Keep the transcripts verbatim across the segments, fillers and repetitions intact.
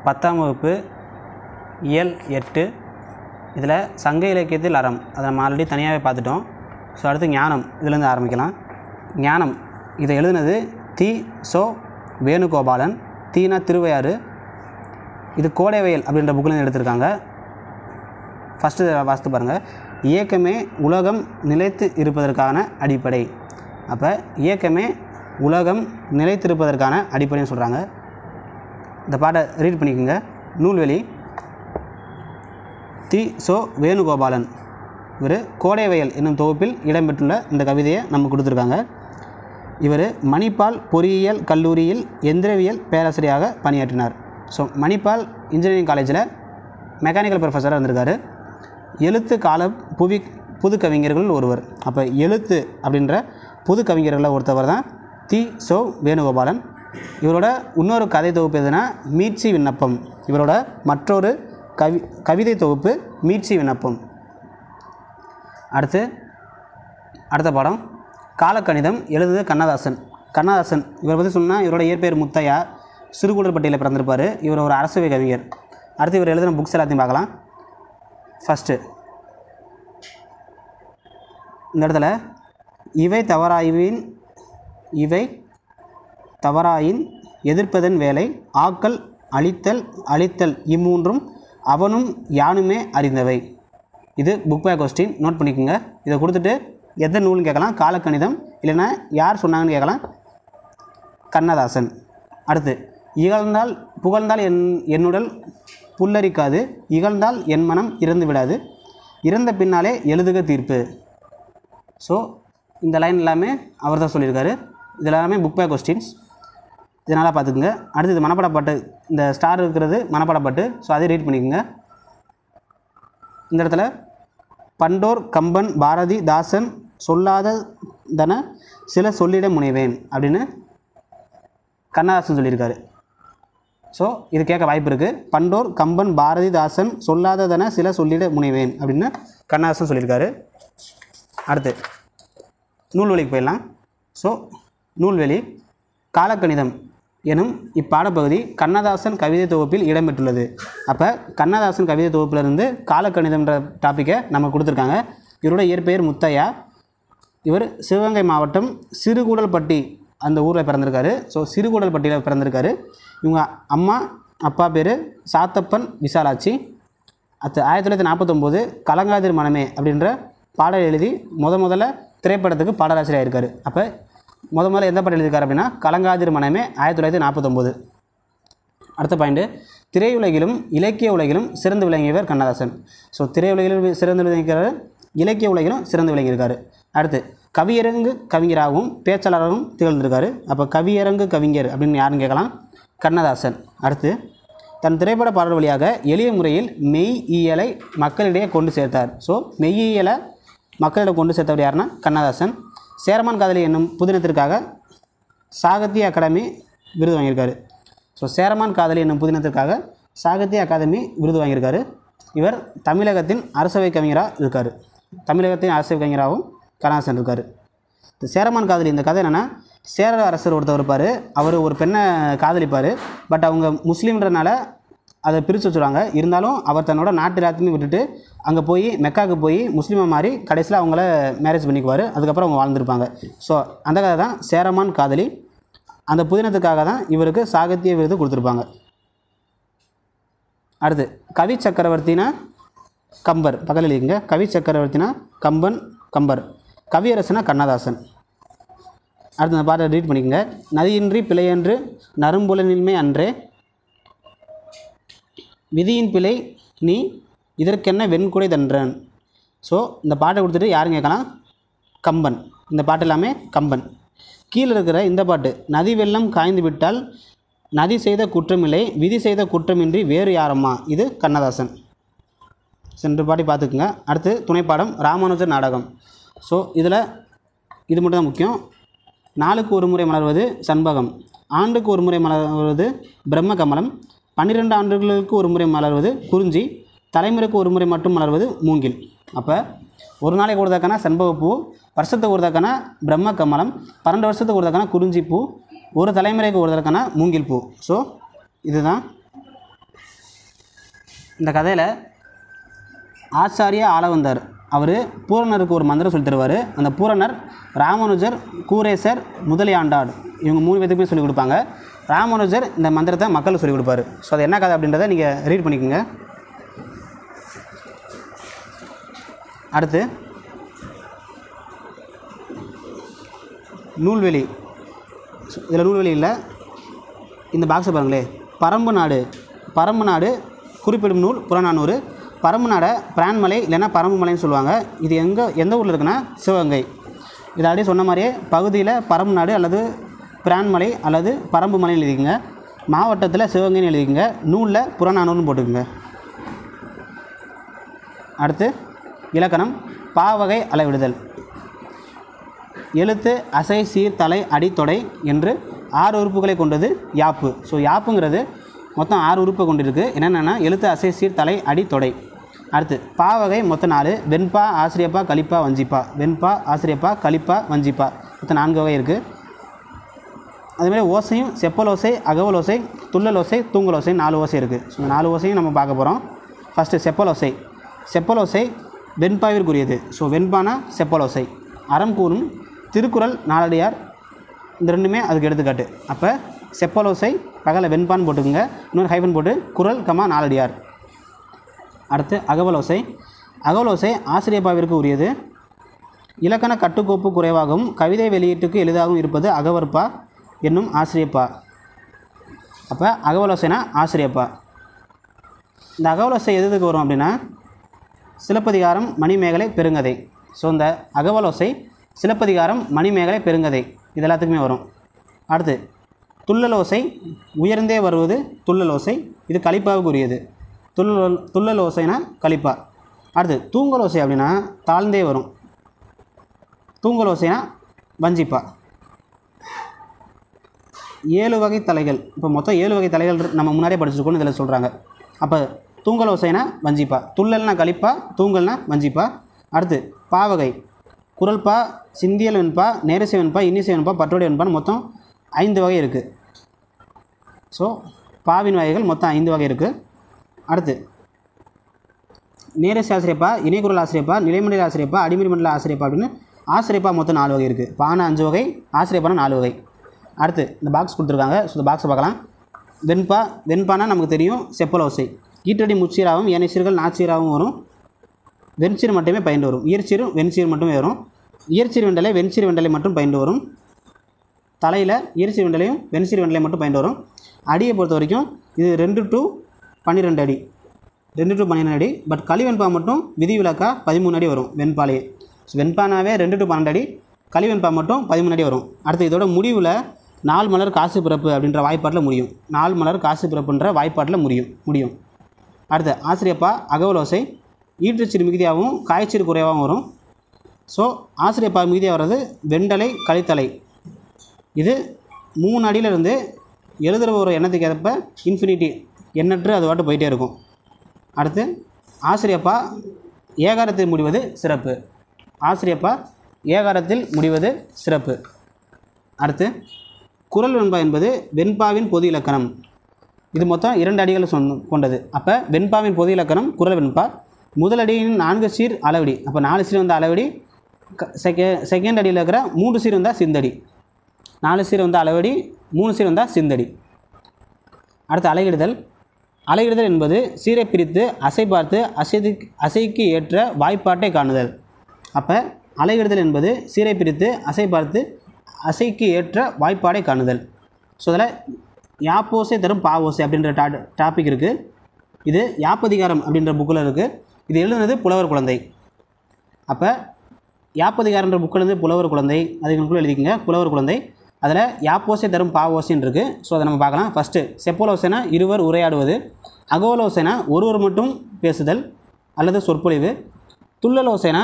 பத்தாம் வகுப்பு இயல் எட்டு. இதில் சங்க இலக்கியத்தில் அறம், அதை நம்ம ஆல்ரெடி தனியாகவே பார்த்துட்டோம். ஸோ அடுத்து ஞானம், இதிலேருந்து ஆரம்பிக்கலாம். ஞானம் இதை எழுதுனது தி சோ வேணுகோபாலன். தீனா திருவையாறு. இது கோடைவயல் அப்படின்ற புக்கிலேருந்து எடுத்திருக்காங்க. ஃபஸ்ட்டு வாசித்து பாருங்கள். இயக்கமே உலகம் நிலைத்து இருப்பதற்கான அடிப்படை. அப்போ இயக்கமே உலகம் நிலைத்திருப்பதற்கான அடிப்படைன்னு சொல்கிறாங்க. இந்த பாட்டை ரீட் பண்ணிக்கோங்க. நூல்வெளி தி சோ வேணுகோபாலன். இவர் கோடைவயல் என்னும் தொகுப்பில் இடம்பெற்றுள்ள இந்த கவிதையை நம்ம கொடுத்துருக்காங்க. இவர் மணிப்பால் பொறியியல் கல்லூரியில் எந்திரவியல் பேராசிரியராக பணியாற்றினார். ஸோ மணிப்பால் இன்ஜினியரிங் காலேஜில் மெக்கானிக்கல் ப்ரொஃபஸராக இருந்திருக்காரு. எழுத்து கால புவி புது கவிஞர்கள் ஒருவர். அப்போ எழுத்து அப்படின்ற புது கவிஞர்களில் ஒருத்தவர் தான் தி சோ வேணுகோபாலன். இவரோட இன்னொரு கதை தொகுப்பு எதுனா மீட்சி விண்ணப்பம். இவரோட மற்றொரு கவி கவிதை தொகுப்பு மீட்சி விண்ணப்பம். அடுத்து அடுத்த பாடம் காலக்கணிதம். எழுதுது கண்ணதாசன். கண்ணதாசன் இவரை பற்றி சொன்னால் இவரோட இயற்பெயர் முத்தையா. சிறுகுடற்பட்டியில் பிறந்திருப்பார். இவர் ஒரு அரசுவை கவிஞர். அடுத்து இவர் எழுதின புக்ஸ் எல்லாத்தையும் பார்க்கலாம். ஃபஸ்ட்டு இந்த இடத்துல இவை தவறாயின் இவை தவறாயின் எதிர்ப்பதன் வேலை ஆக்கல் அழித்தல் அழித்தல் இம்மூன்றும் அவனும் யானுமே அறிந்தவை. இது புக் பேக் கொஸ்டின், நோட் பண்ணிக்கோங்க. இதை கொடுத்துட்டு எந்த நூல்னு கேட்கலாம். காலக்கணிதம், இல்லைன்னா யார் சொன்னாங்கன்னு கேட்கலாம். கண்ணதாசன். அடுத்து இகழ்ந்தால் புகழ்ந்தால் என் என்னுடல் புல்லரிக்காது, இகழ்ந்தால் என் மனம் இறந்து விடாது, இறந்த பின்னாலே எழுதுக தீர்ப்பு. ஸோ இந்த லைன் எல்லாமே அவர் தான் சொல்லியிருக்காரு. இது எல்லாமே புக் பேக் கொஸ்டின்ஸ், இதனால் பார்த்துக்குங்க. அடுத்து இது மனப்பாடப்பாட்டு. இந்த ஸ்டார் இருக்கிறது மனப்பாடப்பாட்டு. ஸோ அதை ரீட் பண்ணிக்கோங்க. இந்த இடத்துல பண்டோர் கம்பன் பாரதி தாசன் சொல்லாததன சில சொல்லிட முனைவேன் அப்படின்னு கண்ணதாசன் சொல்லியிருக்காரு. ஸோ இது கேட்க வாய்ப்பு இருக்குது. பண்டோர் கம்பன் பாரதி தாசன் சொல்லாததன சில சொல்லிட முனைவேன் அப்படின்னு கண்ணதாசன் சொல்லியிருக்காரு. அடுத்து நூல்வெளிக்கு போயிடலாம். ஸோ நூல்வெளி காலக்கணிதம் எனும் இப்பாடப்பகுதி கண்ணதாசன் கவிதை தொகுப்பில் இடம்பெற்றுள்ளது. அப்போ கண்ணதாசன் கவிதை தொகுப்பிலிருந்து காலக்கணிதம்ன்ற டாப்பிக்கை நம்ம கொடுத்துருக்காங்க. இவரோட இயற்பெயர் முத்தையா. இவர் சிவகங்கை மாவட்டம் சிறுகூடல்பட்டி அந்த ஊரில் பிறந்திருக்காரு. ஸோ சிறுகூடல்பட்டியில் பிறந்திருக்காரு. இவங்க அம்மா அப்பா பேர் சாத்தப்பன் விசாலாட்சி. அது ஆயிரத்தி தொள்ளாயிரத்தி நாற்பத்தொம்போது கலங்காதிர் மனமே அப்படின்ற பாடல் எழுதி முத முதல்ல திரைப்படத்துக்கு பாடலாசிரியர் இருக்கார். அப்போ முத முதல்ல எந்த பாடல் எழுதியிருக்காரு அப்படின்னா கலங்காதிர் மனமே ஆயிரத்தி தொள்ளாயிரத்தி நாற்பத்தொம்போது. அடுத்த பாயிண்ட்டு திரையுலகிலும் இலக்கிய உலகிலும் சிறந்து விளங்கியவர் கண்ணதாசன். ஸோ திரையுலகிலும் சிறந்து விளங்கியிருக்காரு, இலக்கிய உலகிலும் சிறந்து விளங்கியிருக்காரு. அடுத்து கவியரங்கு கவிஞராகவும் பேச்சாளராகவும் திகழ்ந்திருக்காரு. அப்போ கவியரங்கு கவிஞர் அப்படின்னு யாருன்னு கேட்கலாம். கண்ணதாசன். அடுத்து தன் திரைப்பட பாடல் வழியாக எளிய முறையில் மெய்யியலை மக்களிடையே கொண்டு சேர்த்தார். ஸோ மெய்யியலை மக்களிடம் கொண்டு சேர்த்தவர் யாருன்னா கண்ணதாசன். சேரமான் காதலி என்னும் புதினத்திற்காக சாகித்ய அகாடமி விருது வாங்கியிருக்காரு. ஸோ சேரமான் காதலி என்னும் புதினத்திற்காக சாகித்ய அகாதமி விருது வாங்கியிருக்காரு. இவர் தமிழகத்தின் அரசவை கவிஞராக இருக்கார். தமிழகத்தின் அரசவை கவிஞராகவும் கண்ணதாசன் இருக்கார். இந்த சேரமான் காதலி இந்த கதை என்னென்னா, சேர அரசர் ஒருத்தர் இருப்பார். அவர் ஒரு பெண்ணை காதலிப்பார். பட் அவங்க முஸ்லீம்ன்றனால அதை பிரித்து வச்சுருவாங்க. இருந்தாலும் அவர் தன்னோட நாட்டு எல்லாத்தையுமே விட்டுட்டு அங்கே போய் மெக்காவுக்கு போய் முஸ்லீமாக மாறி கடைசியில் அவங்கள மேரேஜ் பண்ணிக்குவார். அதுக்கப்புறம் அவங்க வாழ்ந்துருப்பாங்க. ஸோ அந்த கதை தான் சேரமான் காதலி. அந்த புதினத்துக்காக தான் இவருக்கு சாகித்ய விருது கொடுத்துருப்பாங்க. அடுத்து கவி சக்கரவர்த்தினா கம்பர். பக்கத்தில் எழுதிங்க. கவி சக்கரவர்த்தினா கம்பன் கம்பர். கவியரசனா கண்ணதாசன். அடுத்து அந்த பாட்டை ரீட் பண்ணிக்கோங்க. நதியின்றி பிழையன்று நறும்புலனின்மை அன்றே விதியின் பிழை நீ இதற்கென்ன வெண்குடை தன்றன். ஸோ இந்த பாட்டை கொடுத்துட்டு யாரும் கேட்கலாம். கம்பன். இந்த பாட்டு எல்லாமே கம்பன். கீழே இருக்கிற இந்த பாட்டு நதி வெள்ளம் காய்ந்து விட்டால் நதி செய்த குற்றமில்லை விதி செய்த குற்றமின்றி வேறு யாரம்மா. இது கண்ணதாசன். சென்று பாட்டி பார்த்துக்குங்க. அடுத்து துணைப்பாடம் ராமானுஜர் நாடகம். ஸோ இதில் இது மட்டும் தான் முக்கியம். நாளுக்கு ஒரு முறை மலர்வது சண்பகம், ஆண்டுக்கு ஒரு முறை மலர்வது பிரம்ம கமலம், பன்னிரெண்டு ஆண்டுகளுக்கு ஒரு முறை மலர்வது குறிஞ்சி, தலைமுறைக்கு ஒரு முறை மட்டும் மலர்வது மூங்கில். அப்போ ஒரு நாளைக்கு ஒரு தக்கான சண்பகப்பூ, வருஷத்துக்கு ஒரு தக்கான பிரம்ம கமலம், பன்னெண்டு வருஷத்துக்கு ஒரு தக்கான குறிஞ்சி பூ, ஒரு தலைமுறைக்கு ஒரு தக்கான மூங்கில் பூ. ஸோ இதுதான் இந்த கதையில் ஆச்சாரிய ஆளவந்தார் அவர் பூரணருக்கு ஒரு மந்திரம் சொல்லி தருவார். அந்த பூரணர் ராமானுஜர், கூரேசர், முதலியாண்டார் இவங்க மூணு பேத்துக்குமே சொல்லிக் கொடுப்பாங்க. ராமானுஜர் இந்த மந்திரத்தை மக்களுக்கு சொல்லிக் கொடுப்பாரு. ஸோ அது என்ன கதை அப்படின்றத நீங்கள் ரீட் பண்ணிக்கோங்க. அடுத்து நூல்வெளி. இதில் நூல்வெளி இல்லை, இந்த பாக்ஸை பாருங்களே. பரம்பு நாடு. பரம்பு நாடு குறிப்பிடும் நூல் புறநானூறு. பரம்பு நாடை பிரான்மலை இல்லைன்னா பரம்பு மலைன்னு சொல்லுவாங்க. இது எங்கே எந்த ஊரில் இருக்குன்னா சிவகங்கை. இது அப்படியே சொன்ன மாதிரியே பகுதியில் பரம்பு நாடு அல்லது பிரான்மலை அல்லது பரம்பு மலைன்னு எழுதிக்கங்க. மாவட்டத்தில் சிவகங்கைன்னு எழுதிக்கங்க. நூலில் புறநானூறுன்னு போட்டுக்குங்க. அடுத்து இலக்கணம். பாவகை அளவிடுதல். எழுத்து, அசை, சீர், தலை, அடி, தொடை என்று ஆறு உறுப்புகளை கொண்டது யாப்பு. ஸோ யாப்புங்கிறது மொத்தம் ஆறு உறுப்பை கொண்டிருக்கு. என்னென்னா எழுத்து, அசை, சீர், தலை, அடி, தொடை. அடுத்து பாவகை மொத்தம் நாலு. வெண்பா, ஆசிரியப்பா, கலிப்பா, வஞ்சிப்பா. வெண்பா, ஆசிரியப்பா, கலிப்பா, வஞ்சிப்பா மொத்தம் நான்கு வகை இருக்குது. அதுமாதிரி ஓசையும் செப்பலோசை, அகவலோசை, துள்ளலோசை, தூங்கலோசை நாலு ஓசை இருக்குது. ஸோ நாலு ஓசையும் நம்ம பார்க்க போகிறோம். ஃபஸ்ட்டு செப்பலோசை. செப்பலோசை வெண்பாவிற்குரியது. ஸோ வெண்பானா செப்பலோசை. அறம் கூறும் திருக்குறள், நாலடியார் இந்த ரெண்டுமே அதுக்கு எடுத்துக்காட்டு. அப்போ செப்பலோசை பகல வெண்பான்னு போட்டுக்குங்க. இன்னொரு ஹைஃபன் போட்டு குறள் கமா நாலடியார். அடுத்து அகவலோசை. அகவலோசை ஆசிரியப்பாவிற்கு உரியது. இலக்கண கட்டுக்கோப்பு குறைவாகவும் கவிதை வெளியீட்டுக்கு எளிதாகவும் இருப்பது அகவற்பா என்னும் ஆசிரியப்பா. அப்போ அகவலோசைனா ஆசிரியப்பா. இந்த அகவலோசை எதுக்கு வரும் அப்படின்னா சிலப்பதிகாரம், மணிமேகலை, பெருங்கதை. ஸோ இந்த அகவலோசை சிலப்பதிகாரம், மணிமேகலை, பெருங்கதை இது எல்லாத்துக்குமே வரும். அடுத்து துள்ளலோசை. உயர்ந்தே வருவது துள்ளலோசை. இது கலிப்பாவுக்கு உரியது. துள்ளல் துள்ளலோசைனா கலிப்பா. அடுத்து தூங்கலோசை அப்படின்னா தாழ்ந்தே வரும். தூங்கலோசைனா வஞ்சிப்பா. ஏழு வகை தலைகள். இப்போ மொத்தம் ஏழு வகை தலைகள் நம்ம முன்னாடியே படிச்சிருக்கோன்னு இதில் சொல்கிறாங்க. அப்போ தூங்கலோசைனா வஞ்சிப்பா, துள்ளல்னா கலிப்பா, தூங்கல்னா வஞ்சிப்பா. அடுத்து பாவகை. குரல்பா, சிந்தியல் வெண்பா, நேரசை வெண்பா, இன்னிசை வெண்பா, பட்டோடி வெண்பான்னு மொத்தம் ஐந்து வகை இருக்குது. ஸோ பாவின் வகைகள் மொத்தம் ஐந்து வகை இருக்குது. அடுத்து நேரசை ஆசிரியப்பா, இணைக்குரல் ஆசிரியப்பா, நிலைமண்டல ஆசிரியப்பா, அடிமொழி மண்டல ஆசிரியப்பா அப்படின்னு ஆசிரியப்பா மொத்தம் நாலு வகை இருக்குது. பானை அஞ்சு வகை, ஆசிரியப்பான நாலு வகை. அடுத்து இந்த பாக்ஸ் கொடுத்துருக்காங்க. ஸோ இந்த பாக்ஸை பார்க்கலாம். வெண்பா. வெண்பானா நமக்கு தெரியும் செப்பலோசை. ஈற்றடி முச்சீராகவும் ஏனைய சீர்கள் நாச்சீராகவும் வரும். வெண்சீர் மட்டுமே பயின்று வரும். இயற்சீரும் வெண்சீர் மட்டுமே வரும். இயற்சீர் வெண்டலை, வெண்சீர் வெண்டலை மட்டும் பயின்று வரும். தலையில் இயற்சீர் வெண்டலையும் வெண்சீர் வெண்டலை மட்டும் பயின்று வரும். அடியை பொறுத்த வரைக்கும் இது ரெண்டு டு பன்னிரெண்டு அடி ரெண்டு டு பன்னிரெண்டு அடி. பட் களிவெண்பா மட்டும் விதிவிலக்கா பதிமூணு அடி வரும் வெண்பாலையே. ஸோ வெண்பானாவே ரெண்டு டு பன்னெண்டு அடி, களிவெண்பா மட்டும் பதிமூணு அடி வரும். அடுத்து இதோட முடிவில் நாலு மலர் காசு பிறப்பு அப்படின்ற வாய்ப்பாட்டில் முடியும். நாலு மலர் காசு பிறப்புன்ற வாய்ப்பாட்டில் முடியும் முடியும் அடுத்து ஆசிரியப்பா அகவலோசை. ஈற்றுச்சீர் மிகுதியாகவும் காய்ச்சீர் குறைவாகவும் வரும். ஸோ ஆசிரியப்பா மிகுதியாக வர்றது வெண்டலை, கலித்தலை. இது மூணு அடியிலிருந்து எழுதுகிற ஒரு எண்ணத்துக்கு ஏற்ப இன்ஃபினிட்டி எண்ணற்று அது வாட்டு போயிட்டே இருக்கும். அடுத்து ஆசிரியப்பா ஏகாரத்தில் முடிவது சிறப்பு. ஆசிரியப்பா ஏகாரத்தில் முடிவது சிறப்பு. அடுத்து குறள் வெண்பா என்பது வெண்பாவின் பொது இலக்கணம். இது மொத்தம் இரண்டு அடிகளை சொன்ன கொண்டது. அப்போ வெண்பாவின் பொது இலக்கணம் குறள் வெண்பா. முதலடியின் நான்கு சீர் அளவடி. அப்போ நாலு சீர் வந்தால் அளவடி. செகே செகண்ட் அடியில் இருக்கிற மூன்று சீர் வந்தால் சிந்தடி. நாலு சீர் வந்தால் அளவடி, மூணு சீர் வந்தால் சிந்தடி. அடுத்து அலையிடுதல். அலையிடுதல் என்பது சீரை பிரித்து அசை பார்த்து அசைது அசைக்கு ஏற்ற வாய்ப்பாட்டை காணுதல். அப்போ அலையிடுதல் என்பது சீரை பிரித்து அசை பார்த்து அசைக்கு ஏற்ற வாய்ப்பாடை காணுதல். ஸோ அதில் யாப்போசை தரும் பாவோசை அப்படின்ற டா டாபிக் இருக்குது. இது யாப்பதிகாரம் அப்படின்ற புக்கில் இருக்குது. இது எழுதுனது புலவர் குழந்தை. அப்போ யாப்பதிகாரன்ற புக்கில் இருந்து புலவர் குழந்தை அதுக்குள்ளே எழுதிக்கங்க. புலவர் குழந்தை அதில் யாப்போசை தரும் பாவோசைன்னு இருக்குது. ஸோ அதை நம்ம பார்க்கலாம். ஃபஸ்ட்டு செப்பலோசைனா இருவர் உரையாடுவது. அகவலோசைனா ஒருவர் மட்டும் பேசுதல் அல்லது சொற்பொழிவு. துள்ளலோசைனா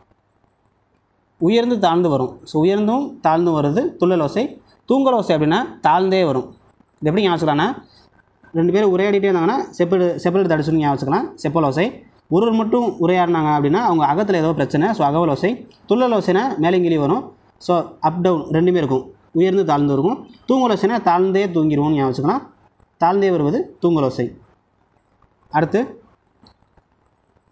உயர்ந்து தாழ்ந்து வரும். ஸோ உயர்ந்தும் தாழ்ந்தும் வருது துள்ளலோசை. தூங்கலோசை அப்படின்னா தாழ்ந்தே வரும். இது எப்படி ஞாபகம் வச்சுக்கலாம்னா ரெண்டு பேரும் உரையாடிட்டே இருந்தாங்கன்னா செப்பல் செப்பல் தடிச்சுன்னு ஞாபகம் வச்சுக்கலாம். செப்பலோசை. ஒருவர் மட்டும் உரையாடினாங்க அப்படின்னா அவங்க அகத்தில் ஏதோ பிரச்சனை. ஸோ அகவலோசை. துள்ளலோசைனா மேலங்கிலி வரும். ஸோ அப் டவுன் ரெண்டுமே இருக்கும். உயர்ந்து தாழ்ந்து இருக்கும். தூங்கலோசைனா தாழ்ந்தே தூங்கிடுவோம்னு ஞாபகம் வச்சுக்கலாம். தாழ்ந்தே வருவது தூங்கலோசை. அடுத்து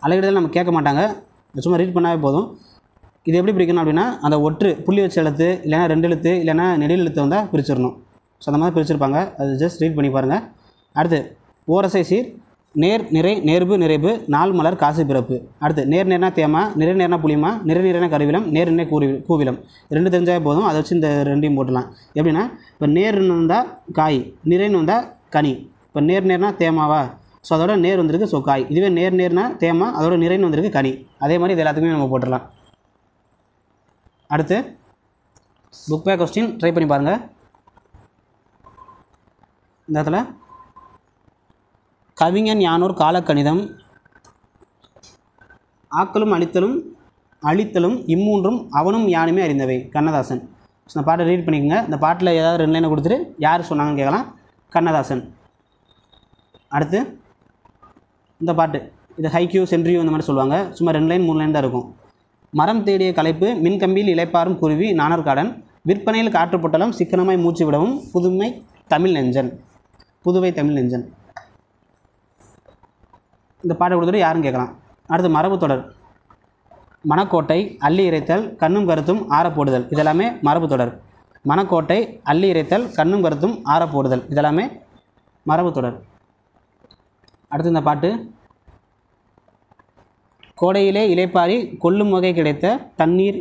அலகிடுதல் நம்ம கேட்க மாட்டாங்க, சும்மா ரீட் பண்ணாவே போதும். இது எப்படி பிரிக்கணும் அப்படின்னா, அந்த ஒற்று புள்ளி வச்ச எழுத்து இல்லைனா ரெண்டு எழுத்து இல்லைனா நெடில் எழுத்து வந்தால் பிரிச்சிடணும். ஸோ அந்த மாதிரி பிரிச்சிருப்பாங்க, அது ஜஸ்ட் ரீட் பண்ணி பாருங்கள். அடுத்து ஓரசை சீர், நேர் நிறை நேர்பு நிறைவு, நாள் மலர் காசு பிறப்பு. அடுத்து நேர் நேர்னா தேமா, நிறை நேர்னா புளிமா, நிறை நிறைனா கருவிலம், நேர் நிறை கூறி கூவிலம். ரெண்டு தெரிஞ்சாவே போதும், அதை வச்சு இந்த ரெண்டையும் போட்டுடலாம். எப்படின்னா இப்போ நேர்னு வந்தால் காய், நிறைன்னு வந்தால் கனி. இப்போ நேர் நேர்னா தேமாவா, ஸோ அதோட நேர் வந்திருக்கு, ஸோ காய். இதுவே நேர் நேர்னா தேமா, அதோட நிறைன்னு வந்திருக்கு கனி. அதே மாதிரி இது எல்லாத்துக்குமே நம்ம போட்டுடலாம். அடுத்து புக் பேக் கொஸ்டின் ட்ரை பண்ணி பாருங்கள். இந்த இடத்துல கவிஞன் யானோர் காலக்கணிதம், ஆக்கலும் அழித்தலும் அழித்தலும் இம்மூன்றும் அவனும் யானுமே அறிந்தவை, கண்ணதாசன். ஸோ இந்த பாட்டை ரீட் பண்ணிக்கோங்க. இந்த பாட்டில் ஏதாவது ரெண்டு லைனை கொடுத்துட்டு யார் சொன்னாங்கன்னு கேட்கலாம், கண்ணதாசன். அடுத்து இந்த பாட்டு, இது ஹைக்யூ சென்ட்ரியூ இந்த மாதிரி சொல்லுவாங்க, சும்மா ரெண்டு லைன் மூணு லைன் தான் இருக்கும். மரம் தேடிய கலைப்பு, மின்கம்பியில் இளைப்பாறும் குருவி, நாணர்காடன், விற்பனையில் காற்றுப்பட்டலம், சிக்கனமாய் மூச்சு விடவும், புதுமை தமிழ் நெஞ்சன், புதுவை தமிழ் நெஞ்சன். இந்த பாட்டை கொடுத்துட்டு யாரும் கேட்கலாம். அடுத்து மரபு தொடர், மணக்கோட்டை, அள்ளி இறைத்தல், கண்ணும் கருத்தும் ஆறப்போடுதல், இதெல்லாமே மரபு தொடர். மணக்கோட்டை, அள்ளி இறைத்தல், கண்ணும் கருத்தும் ஆறப்போடுதல், இதெல்லாமே மரபு தொடர். அடுத்து இந்த பாட்டு, கோடையிலே இலைப்பாரி கொல்லும் வகை கிடைத்த தண்ணீர்,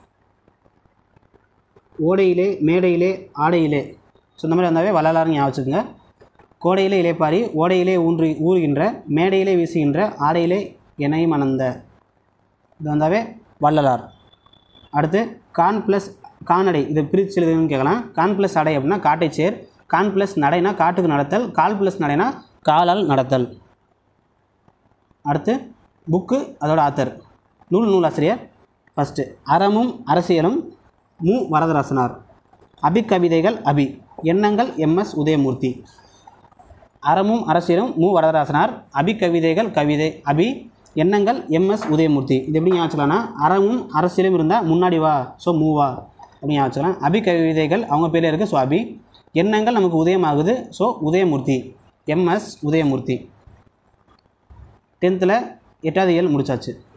ஓடையிலே மேடையிலே ஆடையிலே. ஸோ இந்த மாதிரி வந்தாவே வள்ளலார்னு ஞாபகம் வச்சுக்கோங்க. கோடையிலே இலைப்பாரி, ஓடையிலே ஊன்றி ஊறுகின்ற, மேடையிலே வீசுகின்ற, ஆடையிலே எனை மணந்த, இது வந்தாவே வள்ளலார். அடுத்து கான் ப்ளஸ் கானடை, இது பிரித்து எழுதுன்னு கேட்கலாம். கான் ப்ளஸ் அடை அப்படின்னா காட்டை சேர், கான் ப்ளஸ் நடைனா காட்டுக்கு நடத்தல், கால் ப்ளஸ் நடைனா காலால் நடத்தல். அடுத்து புக்கு, அதோட ஆத்தர், நூல் நூலாசிரியர். ஃபஸ்ட்டு அறமும் அரசியலும், மு வரதராசனார். அபிக்கவிதைகள் அபி, எண்ணங்கள் எம்எஸ் உதயமூர்த்தி. அறமும் அரசியலும் மு வரதராசனார், அபிக்கவிதைகள் கவிதை அபி, எண்ணங்கள் எம்எஸ் உதயமூர்த்தி. இது எப்படி ஞாபகம்னா, அறமும் அரசியலும் இருந்தால் முன்னாடி வா, ஸோ மூவா அப்படின்னு ஞாபகம். அபிக்கவிதைகள் அவங்க பேரில் இருக்குது, ஸோ அபி. எண்ணங்கள் நமக்கு உதயமாகுது, ஸோ உதயமூர்த்தி, எம்எஸ் உதயமூர்த்தி. டென்த்தில் எட்டாவது இயல் முடிச்சாச்சு.